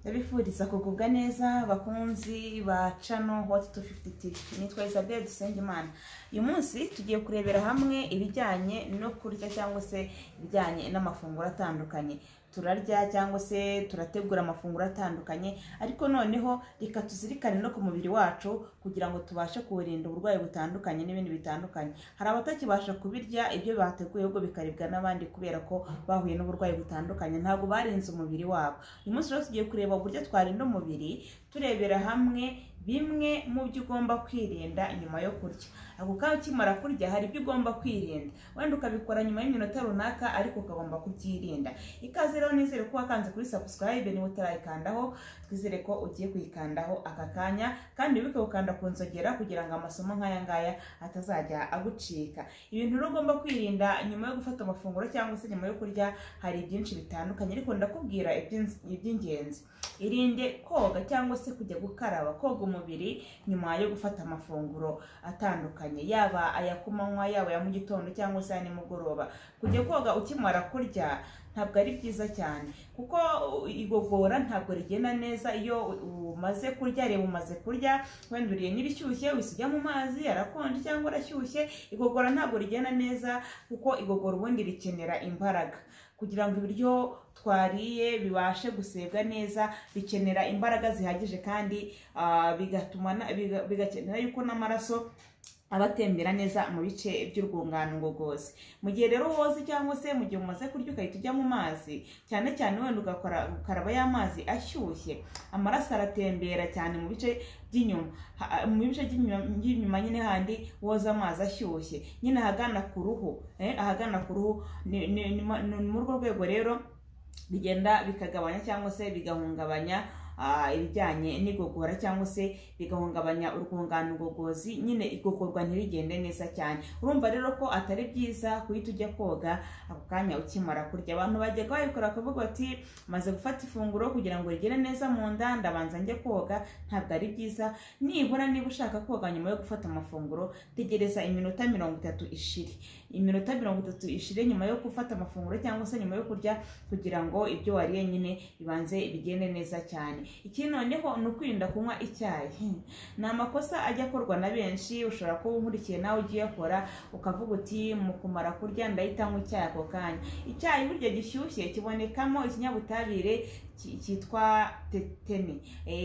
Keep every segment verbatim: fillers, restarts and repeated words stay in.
Ndabifuriza kugubwa neza bakunzi ba channel Hot two fifty T V. Nitwa Isabelle Dusengimana. Uyu munsi tugiye kurebera hamwe ibijyanye no kurya cyangwa se ibijyanye n'amafunguro atandukanye. Turarya cyangwa se turategura amafunguro atandukanye, ariko noneho reka tuzirikane no ku mubiri wacu kugira ngo tubashe kurinda uburwayi butandukanye n'ibindi bitandukanye. Hari abatakibasha kubirya ibyo bateguye ubwo bikaribwa n'abandi kubera ko bahuye n'uburwayi butandukanye, ntabwo barinze umubiri wabo. Uyu munsi rero tugiye kureba uburyo twarinda umubiri turebera hamwe bimwe mu byo ugomba kwirinda nyuma yo kurya. Ako kanya ukimara kurya hari ibyo ugomba kwirinda, wenda ukabikora nyuma y'iminota runaka ariko ukagomba kubyirinda. Ikaze rero nizere ko wakanze kuri subscribe niba utarayikandaho, twizere ko ugiye kuyikandaho aka kanya kandi wibuke gukanda ku nzogera kugira ngo amasomo nk'aya ngaya atazajya agucika. Ibintu rero ugomba kwirinda nyuma yo gufata amafunguro cyangwa se nyuma yo kurya hari byinshi bitandukanye, ariko ndakubwira iby'ingenzi. Irinde koga cyangwa se kujya gukaraba, koga umubiri nyuma yo gufata amafunguro atandukanye, yaba aya kumanywa yaba ya mu gitondo cyangwa se ya nimugoroba. Kujya koga ukimara kurya ntabwo ari byiza cyane kuko igogora ntabwo rigenda neza iyo umaze kurya. Reba umaze kurya wenda uriye n'ibishyushye wisujya mu mazi arakonje cyangwa arashyushye, igogora ntabwo rigenda neza kuko igogora ubundi rikenera imbaraga. Kugira ngo ibiryo twariye bibashe gusebwa neza bikenera imbaraga zihagije kandi uh, bigatuma bigakenera yuko n'amaraso abatembera neza mu bice by'urwungano ngogozi. Mu gihe rero woze cyangwa se mu gihe umaze kurya ukahita ujya mu mazi, cyane cyane wenda ugakora gukaraba y'amazi ashyushye, amaraso aratembera cyane mu bice by'inyuma, mu bice by'inyuma nyine handi woza amazi ashyushye nyine ahagana ku ruhu, eh ahagana ku ruhu. Ni mu rwo rwego rero bigenda bikagabanya cyangwa se bigahungabanya Uh, ibijyanye n'igogora cyangwa se bigahungabanya urwungano ngogozi, nyine igogorwa ntirigende neza cyane. Urumva rero ko atari byiza kuhita ujya koga ako kanya ukimara kurya. Abantu bajya bayikora akavuga ati maze gufata ifunguro kugira ngo rigere neza mu nda ndabanza njye koga. Ntabwo ari byiza. Nibura niba ushaka koga nyuma yo gufata amafunguro, tegereza iminota mirongo itatu ishiri iminota mirongo itatu ishire nyuma yo gufata amafunguro cyangwa se nyuma yo kurya, kugira ngo ibyo wariye nyine bibanze bigende neza cyane. Iki noneho ni ukwirinda kunywa icyayi. Ni amakosa ajya akorwa na benshi. Ushobora kuba unkurikiye nawe ugiye akora ukavuga uti mu kumara kurya ndahita nywa icyayi ako kanya. Icyayi burya gishyushye kibonekamo ikinyabutabire cyitwa teni.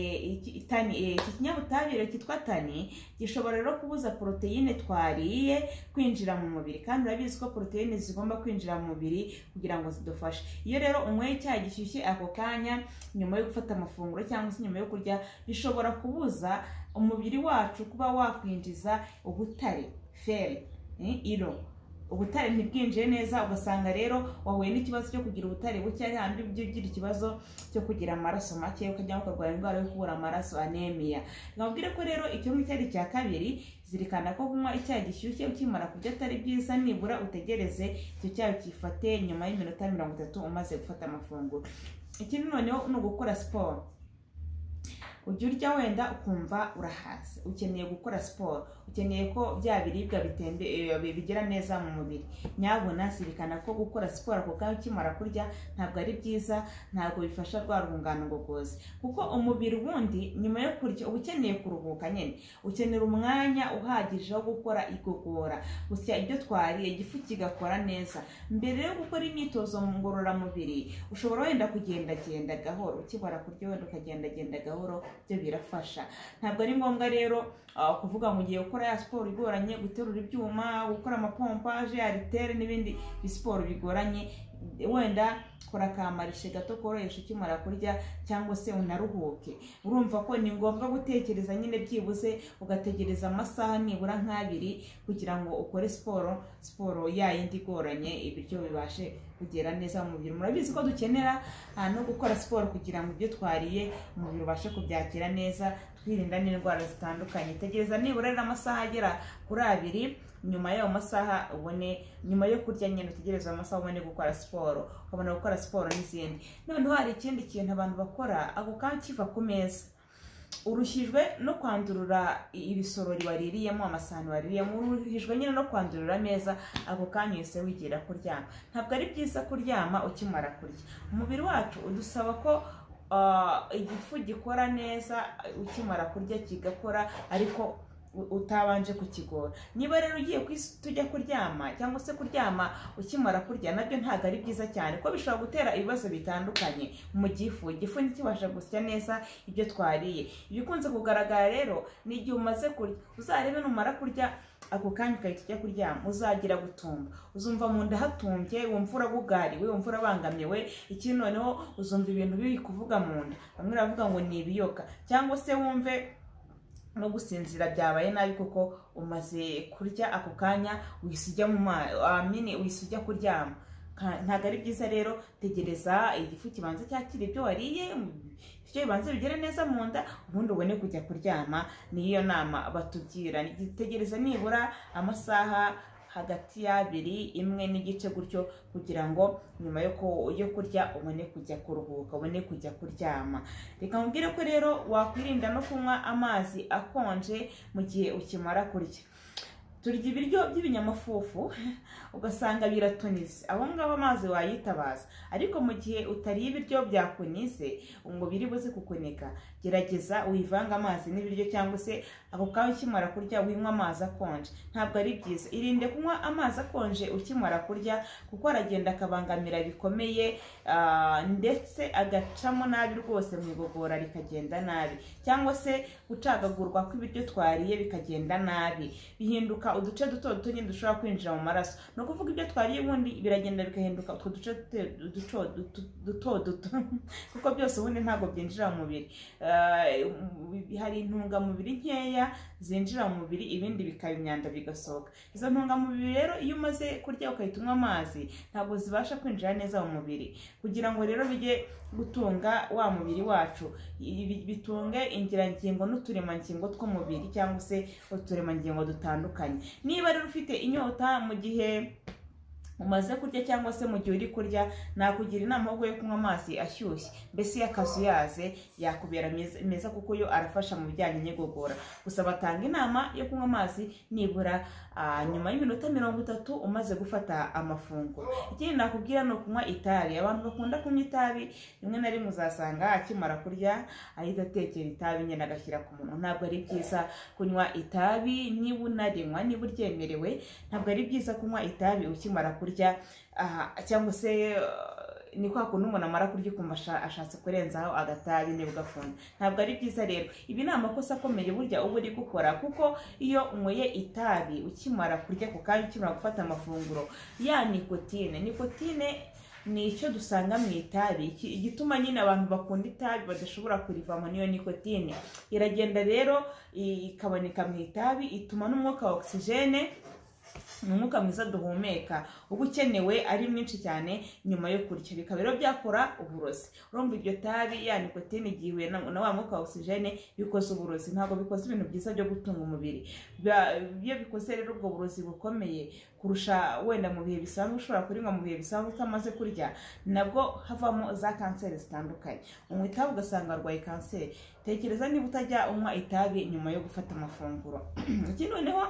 Iki kinyabutabire cyitwa tani gishobora rero kubuza poroteyine twariye kwinjira mu mubiri, kandi urabizi ko poroteyine zigomba kwinjira mu mubiri kugira ngo zidufashe. Iyo rero unyweye icyayi gishyushye ako kanya nyuma yo gufata amafunguro cyangwa se nyuma yo kurya, bishobora kubuza umubiri wacu kuba wakwinjiza ubutare, fer, iro. Ubutare ntibwinjiye neza, ugasanga rero wahuye n'ikibazo cyo kugira ubutare buke, ari handi ugira ikibazo cyo kugira amaraso make, ukajya ukarwara indwara yo kubura amaraso, anemia. Ngabwire ko rero icyo mu cyari cya kabiri, zirikana ko kunywa icyayi gishyushye ukimara kurya atari byiza. Nibura utegereze icyo cyayi kifate nyuma y'iminota mirongo itatu umaze gufata amafunguro. Ikindi noneho ni ugukora siporo. Ujya urya wenda ukumva urahaze, ukeneye gukora siporo, ukeneye ko bya biribwa bitembe bigera neza mu mubiri. Nyabona zirikana ko gukora siporo ako kanya ukimara kurya ntabwo ari byiza, ntabwo bifasha rwa rwungano ngogozi, kuko umubiri wundi nyuma yo kurya uba ukeneye kuruhuka nyine, ukenera umwanya uhagije wo gukora igogora, gusya ibyo twariye igifu kigakora neza. Mbere yo gukora imyitozo ngororamubiri ushobora wenda kugendagenda gahoro, ukibara kurya wenda ukagendagenda gahoro, byo birafasha. Ntabwo ari ngombwa rero uh, kuvuga ngo ugiye gukora ya siporo igoranye, guterura ibyuma, gukora amapompaje, aritere n'ibindi bisiporo bigoranye. Wenda kora kamarishe gato korohesha ukimara kurya cyangwa se unaruhuke. Urumva ko ni ngombwa gutekereza nyine byibuze ugategereza amasaha nibura nk'abiri kugira ngo ukore siporo siporo yayindi igoranye, ibiryo bibashe kugera neza mu mubiri. Murabizi ko dukenera no gukora siporo kugira ngo ibyo twariye umubiri ubashe kubyakira neza, twirinda n'indwara zitandukanye. Tegereza nibura amasaha agera kuri abiri, nyuma y'ayo masaha ubone, nyuma yo kurya nyine utegereza amasaha ubone gukora siporo, ukabona gukora siporo n'izindi. Noneho hari ikindi kintu abantu bakora ako kanya kiva ku meza. Urushijwe no kwandurura ibisorori waririyemo, amasahani waririyemo, uruhijwe nyine no kwandurura ameza ako kanya yose wigira kuryama. Ntabwo ari byiza kuryama ukimara kurya. Umubiri wacu udusaba ko igifu gikora neza ukimara kurya kigakora ariko utabanje kukigora. Niba rero ugiye tujya kuryama cyangwa se kuryama ukimara kurya, nabyo ntabwo ari byiza cyane ko bishobora gutera ibibazo bitandukanye mu gifu. Igifu ntikibasha gusya neza ibyo twariye. Ibikunze kugaragara rero ni igihe umaze kurya. Uzarebe numara kurya ako kanya ukahita ujya kuryama, uzagira gutumba, uzumva mu nda hatumbye, wumva uragugariwe, wumva urabangamiwe. Ikindi noneho uzumva ibintu biri kuvuga mu nda, bamwe baravuga ngo ni ibiyoka, cyangwa se wumve no gusinzira byabaye nabi kuko umaze kurya ako kanya wisujya mu mazi, wisujya kuryama. Ntabwo ari byiza rero. Tegereza igifu kibanza cyakira ibyo wariye, ibyo bibanza bigere neza mu nda, ubundi ubone kujya kuryama. Niyo nama batugira. Tegereza nibura amasaha hagati y'abiri imwe n'igice gutyo, kugira ngo nyuma yo kurya ubone kujya kuruhuka, ubone kujya kuryama. Reka nkubwire ko rero wakwirinda no kunywa amazi akonje mu gihe ukimara kurya. Turya ibiryo by'ibinyamafufu ugasanga biratunize, abo ngabo amazi wayitabaza. Ariko mu gihe utariye ibiryo byakunize ngo biri buze kukuneka, gerageza wivanga amazi n'ibiryo, cyangwa se ako kanya ukimara kurya winywa amazi akonje. Ntabwo ari byiza. Irinde kunywa amazi akonje ukimara kurya kuko aragenda akabangamira bikomeye, ndetse agacamo nabi rwose mu igogora rikagenda nabi, cyangwa se gucagagurwa kw'ibiryo twariye bikagenda nabi, bihinduka uduce duto duto nyine dushobora kwinjira mu maraso. No kuvuga ibyo twariye ubundi biragenda bikahinduka utwo duce duto duto kuko byose ubundi ntabwo byinjira mu mubiri. Hari intungamubiri nkeya zinjira mu mubiri, ibindi bikaba imyanda bigasohoka. Izo ntungamubiri rero iyo umaze kurya ukahita unywa amazi ntabwo zibasha kwinjira neza mu mubiri. Kugira ngo rero bijye gutunga wa mubiri wacu, bitunge ingirangingo n'uturemangingo tw'umubiri, cyangwa se uturemangingo dutandukanye. Niba rero ufite inyota mu gihe umaze kurya cyangwa se mu gihe uri kurya, nakugira inama yo kunywa amazi ashyushye, mbese y'akazuyaze yakubera meza kuko yo arafasha mu bijyanye n'igogora. Gusa batanga inama yo kunywa amazi nibura nyuma y'iminota mirongo itatu umaze gufata amafunguro. Ikindi nakubwira ni ukunywa itabi. Abantu bakunda kunywa itabi rimwe na rimwe uzasanga akimara kurya ahita atekera itabi nyine agashyira ku munwa. Ntabwo ari byiza kunywa itabi. Niba unarinywa, niba uryemerewe, ntabwo ari byiza kunywa itabi ukimara kurya, cyangwa se ni kwa kuntu umuntu amara kurya ukumva ashatse kurenzaho agatabi niba ugakunda. Ntabwo ari byiza rero. Ibi ni amakosa akomeye burya uba uri gukora, kuko iyo unyweye itabi ukimara kurya ku kanya, ukimara gufata amafunguro, ya nikotine nikotine ni icyo dusanga mu itabi. Igituma nyine abantu bakunda itabi badashobora kurivamo niyo nikotine. Iragenda rero ikaboneka mu itabi, ituma n'umwuka wa oxygene, umwuka mwiza duhumeka, uba ukenewe ari mwinshi cyane nyuma yo kurya. Bikaba rero byakora uburozi. Urumva iryo tabi, ya nikotine igihuye na wa mwuka wa oxygene, bikoze uburozi. Ntabwo bikoze ibintu byiza byo gutunga umubiri. Iyo bikoze rero ubwo burozi bukomeye kurusha wenda mu bihe bisanzwe, ushobora kurinywa mu bihe bisanzwe utamaze kurya, nabwo havamo za kanseri zitandukanye. Unywa itabi ugasanga arwaye kanseri. Tekereza niba utajya unywa itabi nyuma yo gufata amafunguro. Ikindi noneho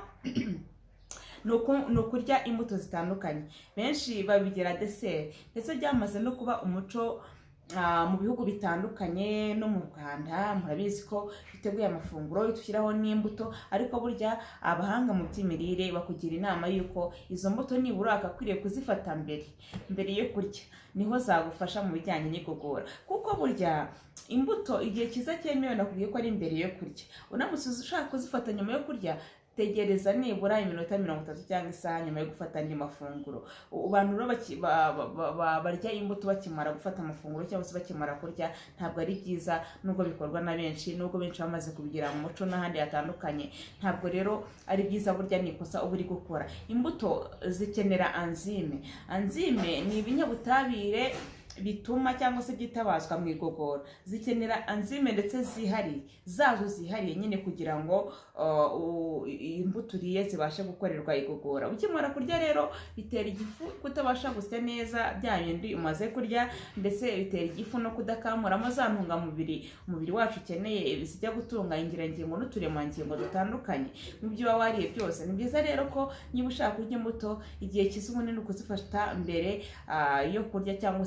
ni ukurya imbuto zitandukanye. Benshi babigira deseri, ndetse byamaze no kuba umuco mu bihugu bitandukanye. No mu Rwanda murabizi ko biteguye amafunguro dushyiraho n'imbuto, ariko burya abahanga mu by'imirire bakugira inama y'uko izo mbuto nibura akakwiriye kuzifata mbere mbere yo kurya, niho zagufasha mu bijyanye n'igogora. Kuko burya imbuto igihe cyiza cyemewe nakubwiye ko ari imbere yo kurya. Unamutse ushaka kuzifata nyuma yo kurya, tegereza nibura iminota mirongo itatu cyangwa isaha nyuma yo gufata andi mafunguro. Abantu rero barya imbuto bakimara gufata amafunguro cyangwa se bakimara kurya, ntabwo ari byiza, nubwo bikorwa na benshi, nubwo benshi bamaze kubigira mu muco n'ahandi hatandukanye. Ntabwo rero ari byiza, burya ni ikosa uba uri gukora. Imbuto zikenera anzime. Anzime ni ibinyabutabire bituma cyangwa se byitabazwa mu igogora. Zikenera anzime ndetse zihariye, zazo zihariye nyine, kugira ngo imbuto uriye zibashe gukorerwa igogora. Ukimara kurya rero bitera igifu kutabasha gusya neza bya bindi umaze kurya, ndetse bitera igifu no kudakamuramo za ntungamubiri umubiri wacu ukeneye zijya gutunga ingirangingo n'uturemangingo dutandukanye mu byo waba wariye byose. Ni byiza rero ko niba ushaka kurya imbuto, igihe cyiza ubundi ni ukuzifata mbere yo kurya, cyangwa se mbere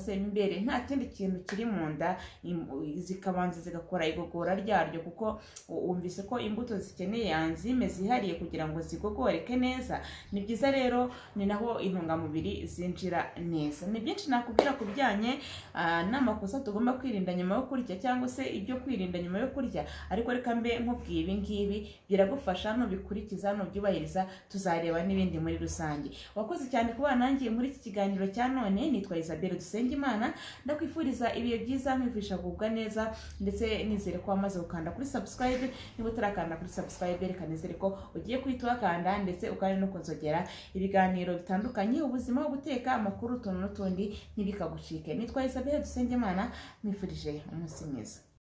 imbere nta kindi kintu kiri mu nda, zikabanza zigakora igogora ryaryo, kuko wumvise ko imbuto zikeneye enzyme zihariye kugira ngo zigogoreke neza. Ni byiza rero, ni naho intungamubiri zinjira neza. Ni byinshi nakubwira ku bijyanye n'amakosa tugomba kwirinda nyuma yo kurya, cyangwa se ibyo kwirinda nyuma yo kurya, ariko reka mbe nkubwiye ibi ngibi biragufasha nubikurikiza nubyubahiriza, tuzareba n'ibindi muri rusange. Wakoze cyane kuba nanjye muri iki kiganiro cya none. Nitwa Isabelle Dusengimana, ndakwifuriza ibihe byiza, nkwifisha kugubwa neza, ndetse nizere ko wamaze gukanda kuri subscribe. Niba utarakanda kuri subscribe, reka nizere ko ugiye kwita wakanda, ndetse ukandi no kunzogera ibiganiro bitandukanye, ubuzima, guteka, amakuru, utuntu n'utundi ntibikagucike. Nitwa Isabelle Dusengimana, mwifurije umunsi mwiza.